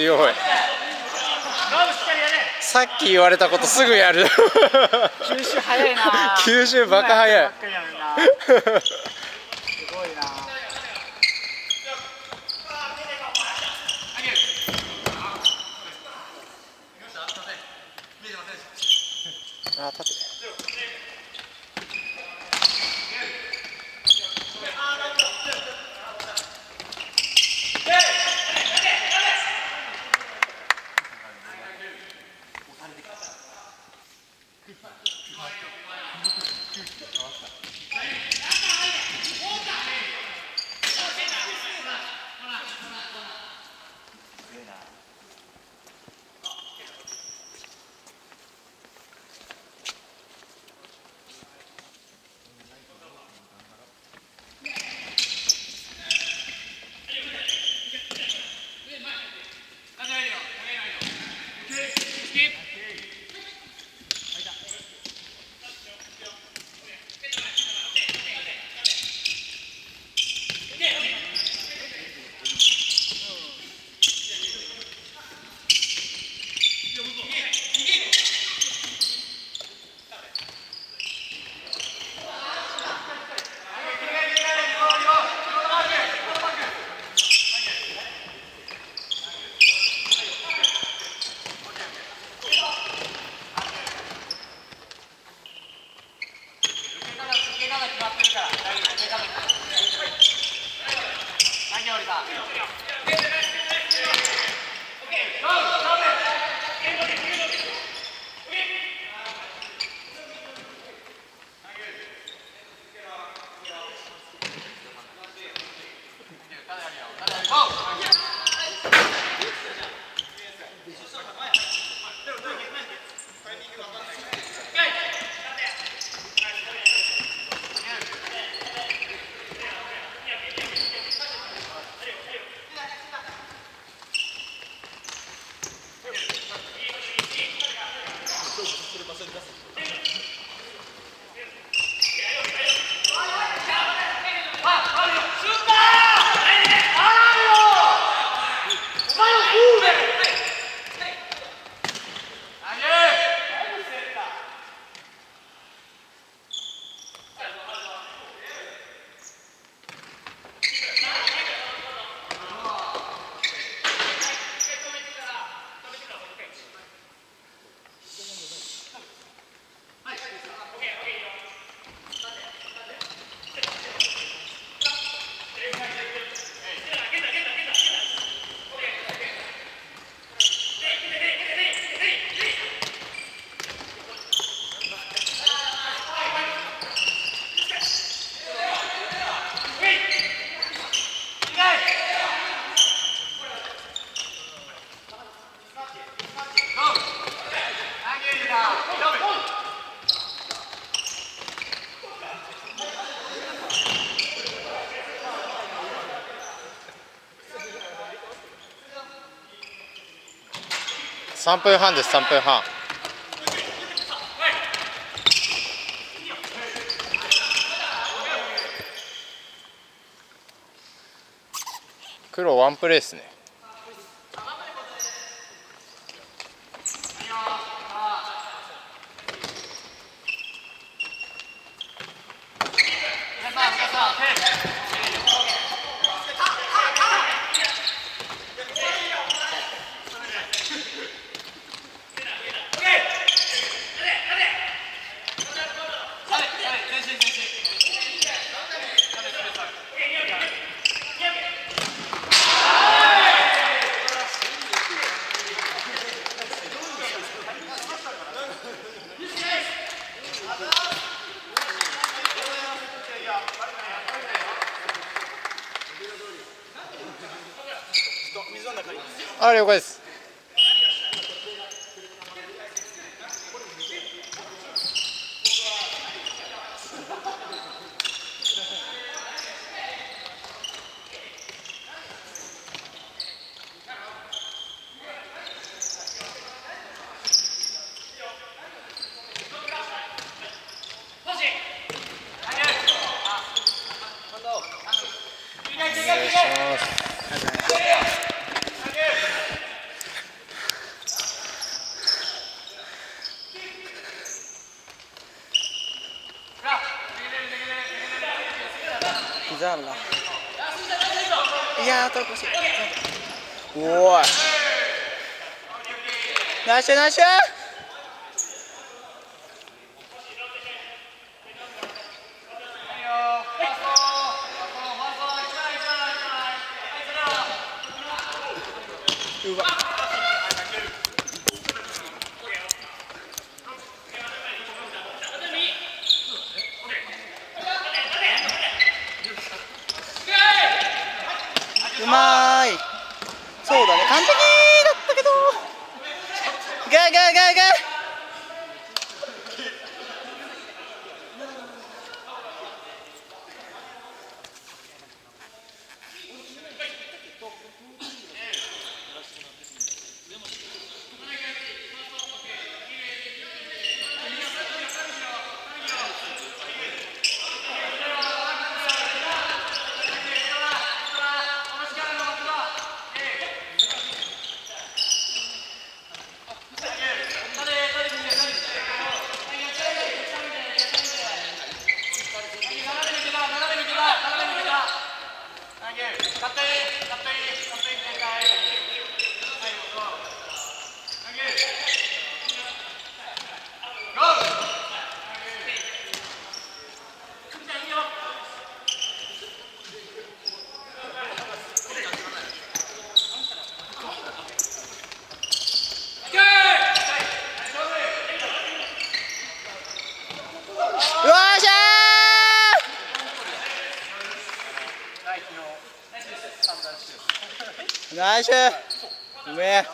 強い。さっき言われたことすぐやる。 吸収早いな。 吸収バカ早い。 すごいな。 あ、立て。3分半です。3分半。黒ワンプレーですね。あ、了解です。お願いします。 ザーラ。いやー、取るかしい。おーい。ナイスナイス。うわ。うまーい。そうだね、完璧だったけど。いけいけいけいけ。ナイス。うめえ。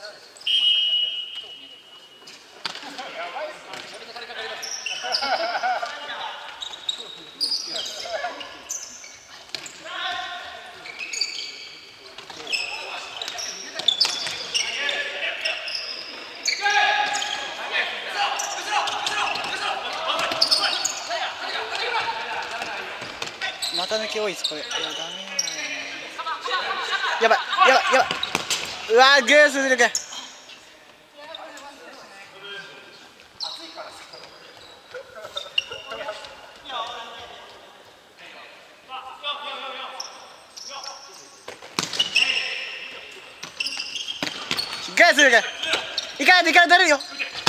また抜き多いですこれ。いやダメやばいやばいやばい。うわーグース出てくる。グース出てくる。いかないといかないと出るよ。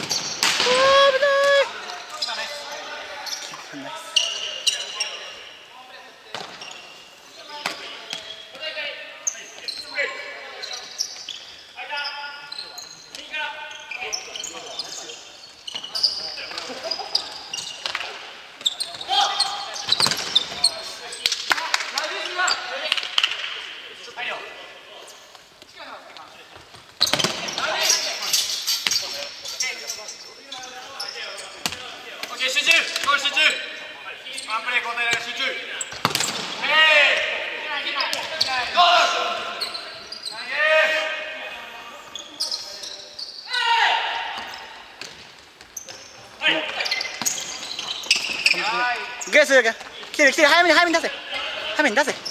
グース来てる来てる。早めに出せ早めに出せ。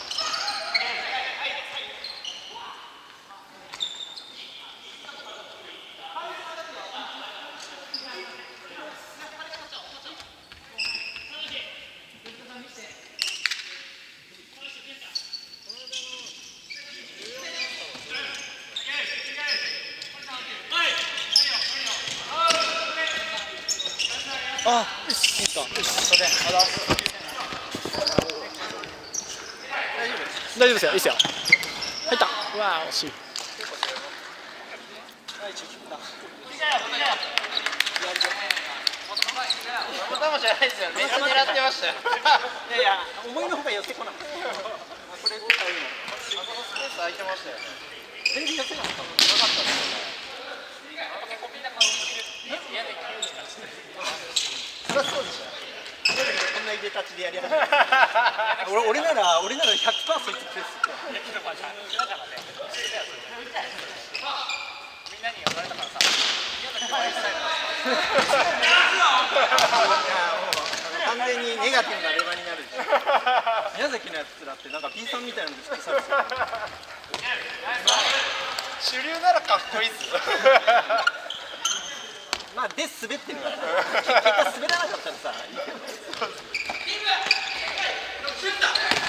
あ、よし、いいっすか。よし、大丈夫ですよ、いいっすよ。入った。うわー、惜しい。 頭じゃないですよ。めっちゃ狙ってましたよ。 いやいや、思いのほか寄ってこなかった。これ打ったらいいの。 あそこスペース空いてましたよ。 全然寄ってなかった。なかったですよね。そりゃそうでしょ。こんないでたちでやり始めた。俺なら100%そいつプレス。みんなに言われたからさ。完全にネガティブなレバになる。宮崎のやつらってなんか B さんみたいなので好きそうですよ。 主流ならかっこいいっす。 まあで滑ってるから結果滑らなかったらさいいけど。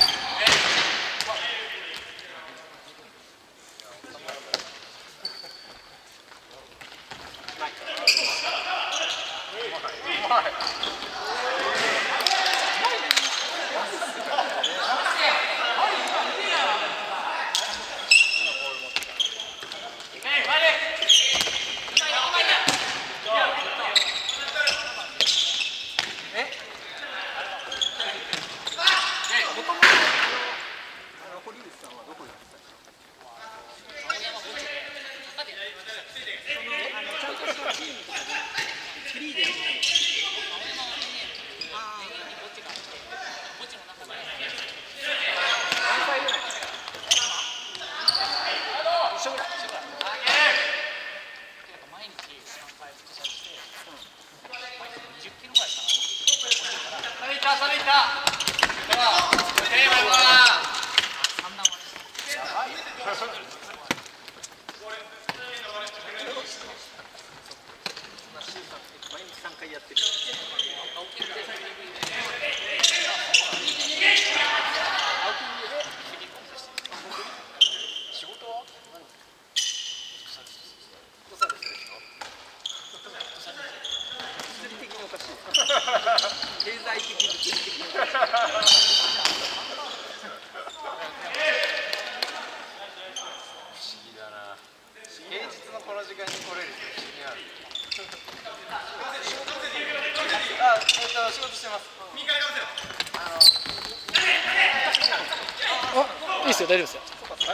いいっすよ、大丈夫ですよ。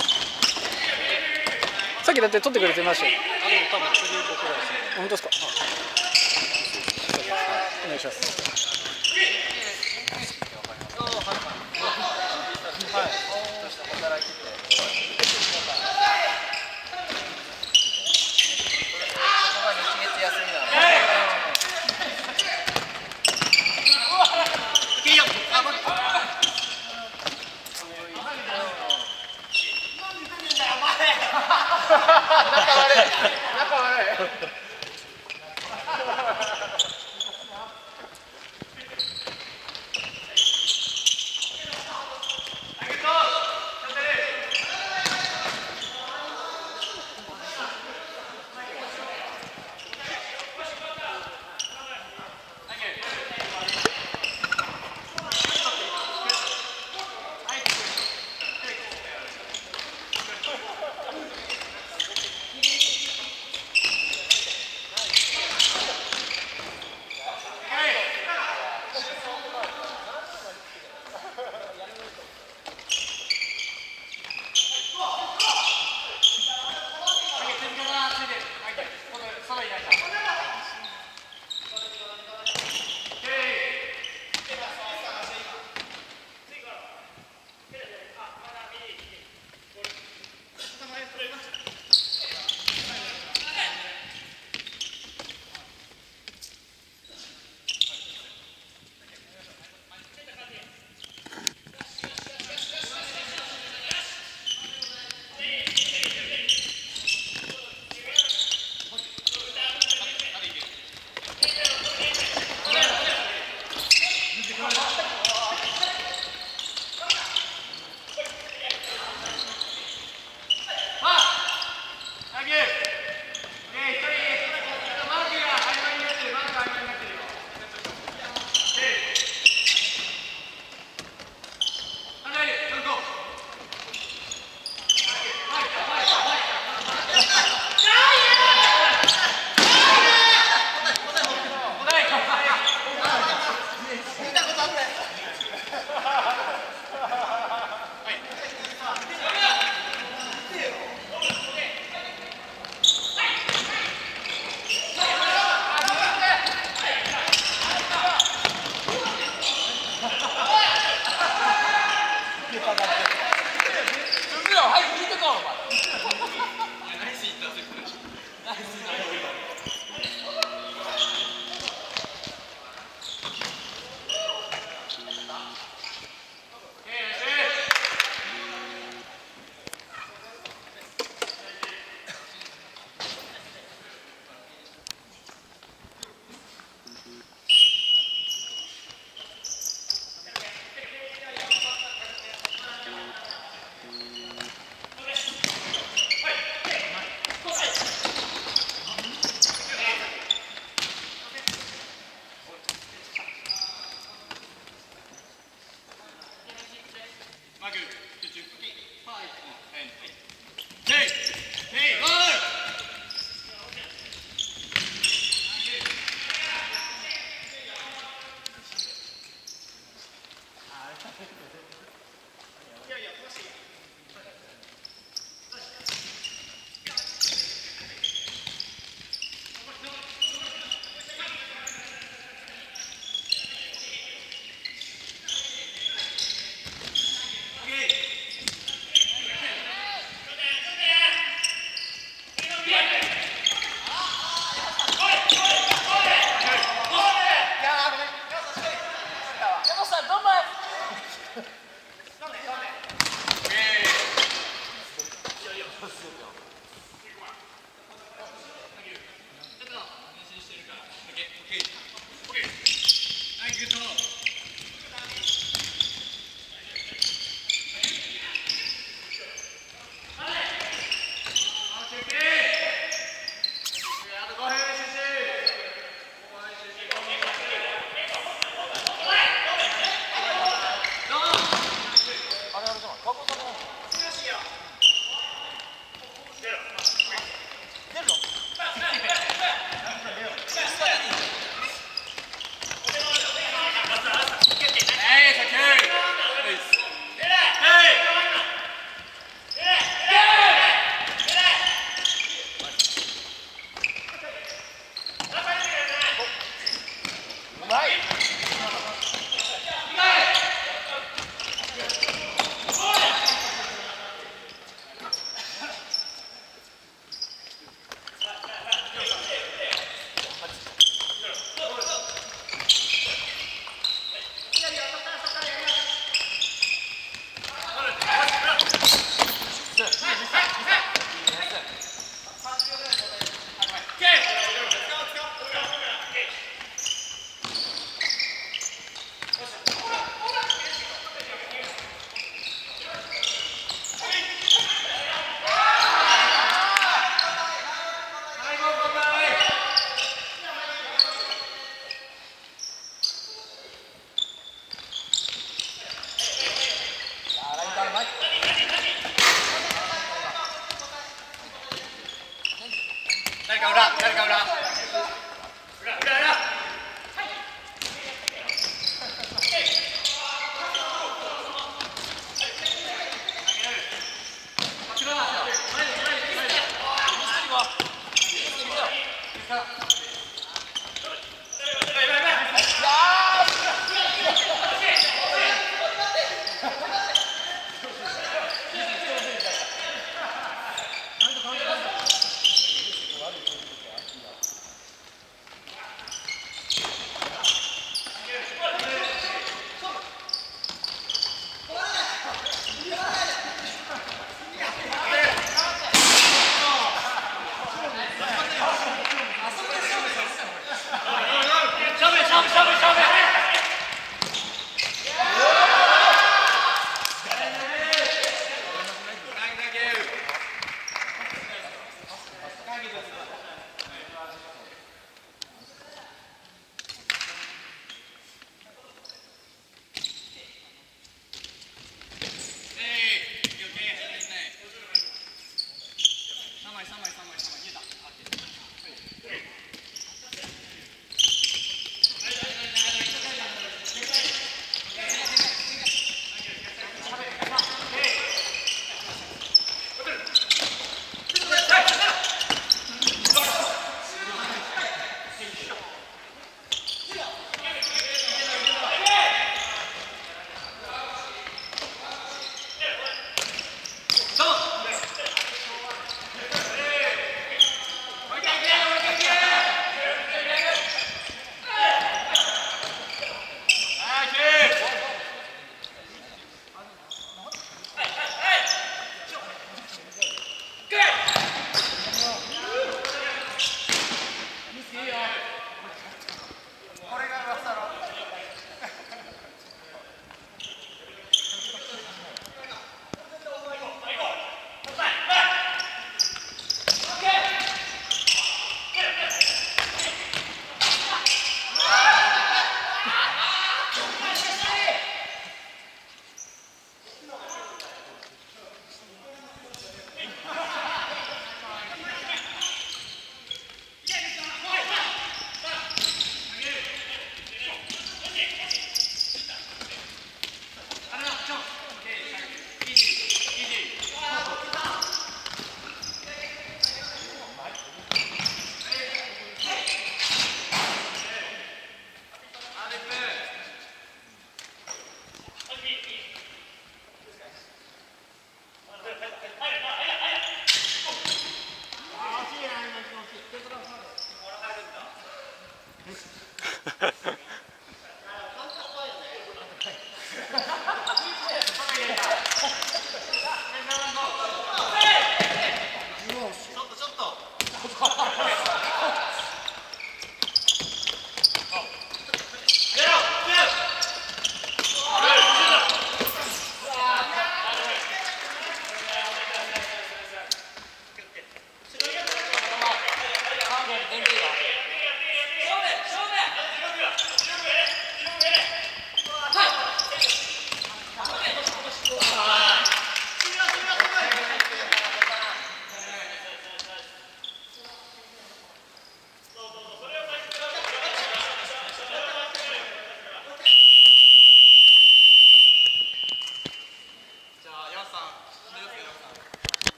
さっきだって撮ってくれてましたよ。 多分次僕らですね。 本当ですか。お願いします。